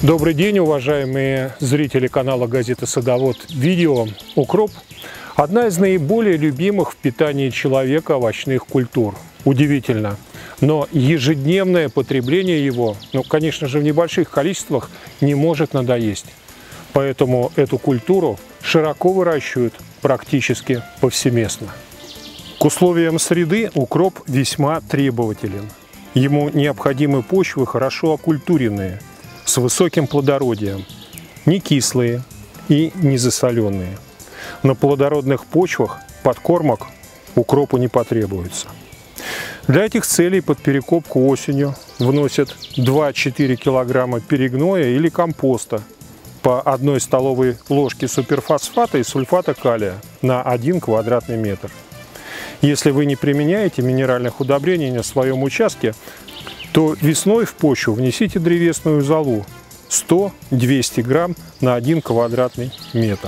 Добрый день, уважаемые зрители канала «Газета Садовод». Видео «Укроп» – одна из наиболее любимых в питании человека овощных культур. Удивительно, но ежедневное потребление его, конечно же, в небольших количествах, не может надоесть. Поэтому эту культуру широко выращивают практически повсеместно. К условиям среды укроп весьма требователен. Ему необходимы почвы хорошо окультуренные, с высоким плодородием, не кислые и не засоленные. На плодородных почвах подкормок укропу не потребуется. Для этих целей под перекопку осенью вносят 2-4 кг перегноя или компоста по 1 столовой ложке суперфосфата и сульфата калия на 1 квадратный метр. Если вы не применяете минеральных удобрений на своем участке, то весной в почву внесите древесную золу 100-200 грамм на 1 квадратный метр.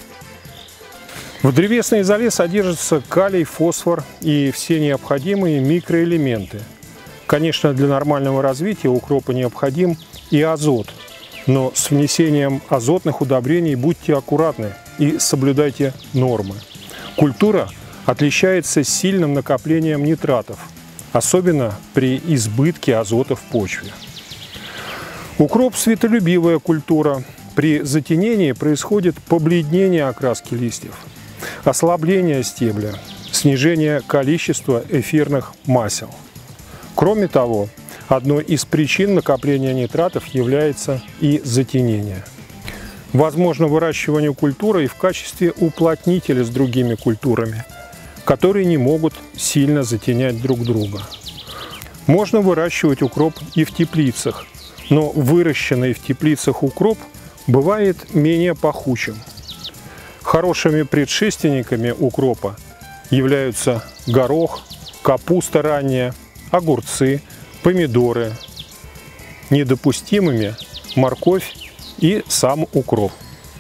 В древесной золе содержатся калий, фосфор и все необходимые микроэлементы. Конечно, для нормального развития укропа необходим и азот, но с внесением азотных удобрений будьте аккуратны и соблюдайте нормы. Культура отличается сильным накоплением нитратов, особенно при избытке азота в почве. Укроп – светолюбивая культура. При затенении происходит побледнение окраски листьев, ослабление стебля, снижение количества эфирных масел. Кроме того, одной из причин накопления нитратов является и затенение. Возможно выращивание культуры и в качестве уплотнителя с другими культурами, которые не могут сильно затенять друг друга. Можно выращивать укроп и в теплицах, но выращенный в теплицах укроп бывает менее пахучим. Хорошими предшественниками укропа являются горох, капуста ранняя, огурцы, помидоры. Недопустимыми морковь и сам укроп.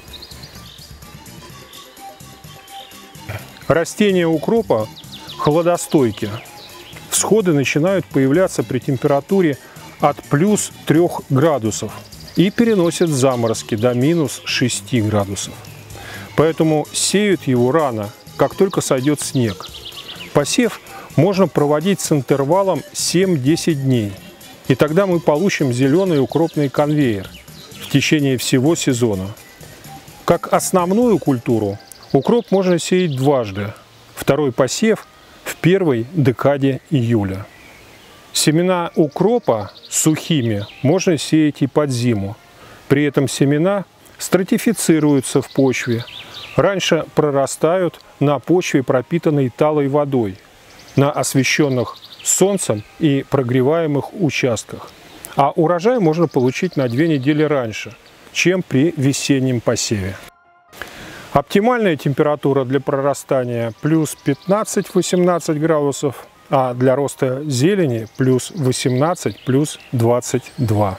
Растения укропа холодостойки. Всходы начинают появляться при температуре от плюс 3 градусов и переносят заморозки до минус 6 градусов. Поэтому сеют его рано, как только сойдет снег. Посев можно проводить с интервалом 7-10 дней, и тогда мы получим зеленый укропный конвейер в течение всего сезона. Как основную культуру укроп можно сеять дважды. Второй посев в первой декаде июля. Семена укропа сухими можно сеять и под зиму. При этом семена стратифицируются в почве. Раньше прорастают на почве, пропитанной талой водой, на освещенных солнцем и прогреваемых участках. А урожай можно получить на 2 недели раньше, чем при весеннем посеве. Оптимальная температура для прорастания плюс 15-18 градусов, а для роста зелени плюс 18, плюс 22.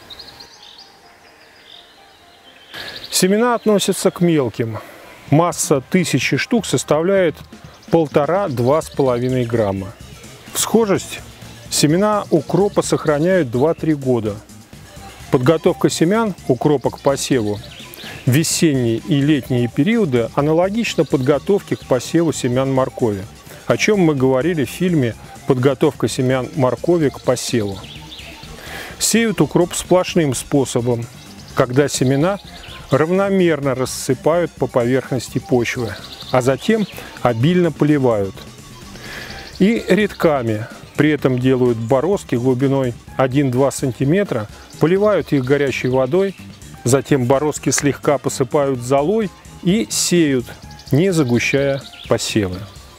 Семена относятся к мелким. Масса 1000 штук составляет 1,5–2,5 грамма. Всхожесть семена укропа сохраняют 2-3 года. Подготовка семян укропа к посеву в весенние и летние периоды аналогично подготовке к посеву семян моркови, о чем мы говорили в фильме «Подготовка семян моркови к посеву». Сеют укроп сплошным способом, когда семена равномерно рассыпают по поверхности почвы, а затем обильно поливают. И рядками, при этом делают бороздки глубиной 1-2 см, поливают их горячей водой, затем бороздки слегка посыпают золой и сеют, не загущая посевы.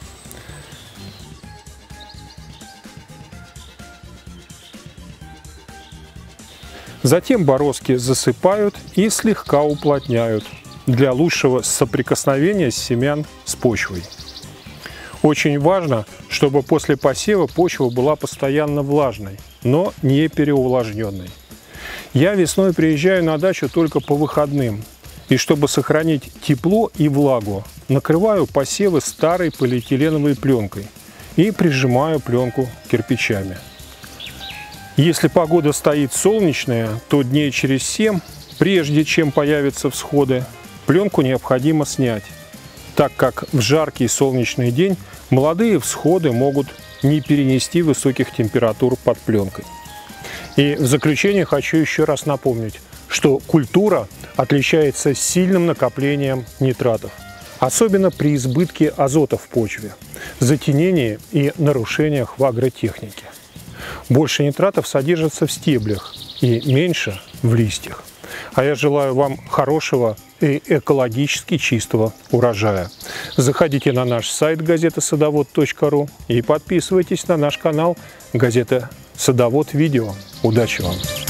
Затем бороздки засыпают и слегка уплотняют для лучшего соприкосновения семян с почвой. Очень важно, чтобы после посева почва была постоянно влажной, но не переувлажненной. Я весной приезжаю на дачу только по выходным, и чтобы сохранить тепло и влагу, накрываю посевы старой полиэтиленовой пленкой и прижимаю пленку кирпичами. Если погода стоит солнечная, то дней через 7 Прежде чем появятся всходы, пленку необходимо снять, так как в жаркий солнечный день молодые всходы могут не перенести высоких температур под пленкой. И в заключение хочу еще раз напомнить, что культура отличается сильным накоплением нитратов, особенно при избытке азота в почве, затенении и нарушениях в агротехнике. Больше нитратов содержится в стеблях и меньше в листьях. А я желаю вам хорошего и экологически чистого урожая. Заходите на наш сайт газета-садовод.ру и подписывайтесь на наш канал «Газета Садовод Видео». Удачи вам!